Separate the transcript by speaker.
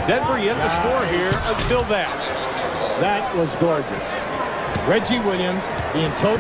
Speaker 1: Denver yet to score here until that.
Speaker 2: That was gorgeous. Reggie Williams being total